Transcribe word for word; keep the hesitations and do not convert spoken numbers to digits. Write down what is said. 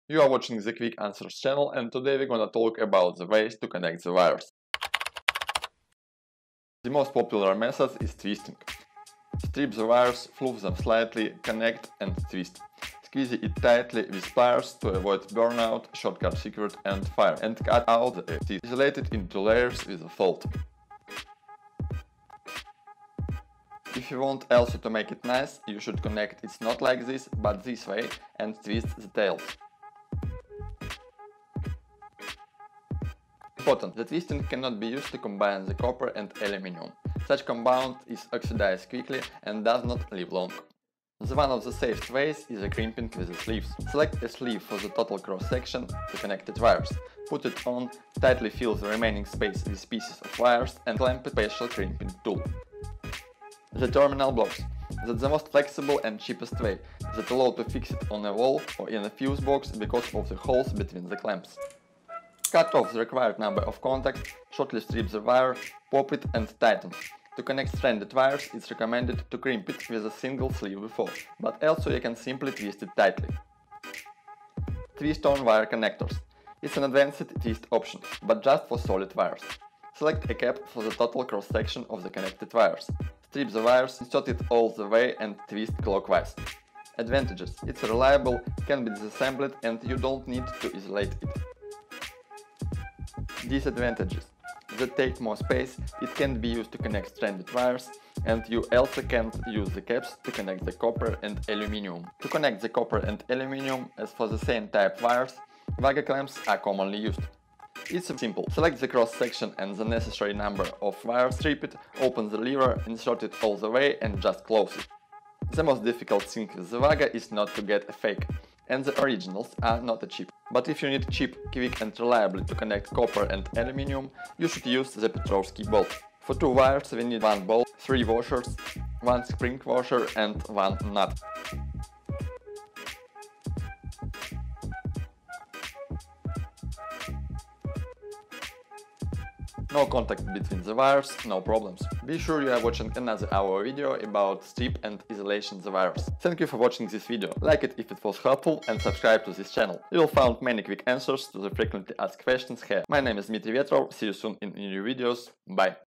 You are watching the Quick Answers channel, and today we're gonna talk about the ways to connect the wires. The most popular method is twisting. Strip the wires, fluff them slightly, connect and twist. Squeeze it tightly with pliers to avoid burnout, short-circuit and fire, and cut out the teeth. Isolate it into layers with a fold. If you want also to make it nice, you should connect it not like this, but this way, and twist the tails. Important, the twisting cannot be used to combine the copper and aluminium. Such compound is oxidized quickly and does not live long. The one of the safest ways is a crimping with the sleeves. Select a sleeve for the total cross-section to connected wires. Put it on, tightly fill the remaining space with pieces of wires and clamp a special crimping tool. The terminal blocks. That's the most flexible and cheapest way, that allow to fix it on a wall or in a fuse box because of the holes between the clamps. Cut off the required number of contacts, shortly strip the wire, pop it and tighten. To connect stranded wires, it's recommended to crimp it with a single sleeve before, but also you can simply twist it tightly. Twist-on wire connectors. It's an advanced twist option, but just for solid wires. Select a cap for the total cross-section of the connected wires. Strip the wires, insert it all the way and twist clockwise. Advantages. It's reliable, can be disassembled and you don't need to isolate it. Disadvantages. That take more space, it can't be used to connect stranded wires, and you also can't use the caps to connect the copper and aluminium. To connect the copper and aluminium, as for the same type wires, Waga clamps are commonly used. It's simple. Select the cross section and the necessary number of wires, strip it, open the lever, insert it all the way and just close it. The most difficult thing with the Waga is not to get a fake, and the originals are not cheap. But if you need cheap, quick and reliably to connect copper and aluminium, you should use the Petrovsky bolt. For two wires we need one bolt, three washers, one spring washer and one nut. No contact between the wires, no problems. Be sure you are watching another hour video about strip and isolation the wires. Thank you for watching this video, like it if it was helpful and subscribe to this channel. You will find many quick answers to the frequently asked questions here. My name is Dmitry Vetrov, see you soon in new videos, bye!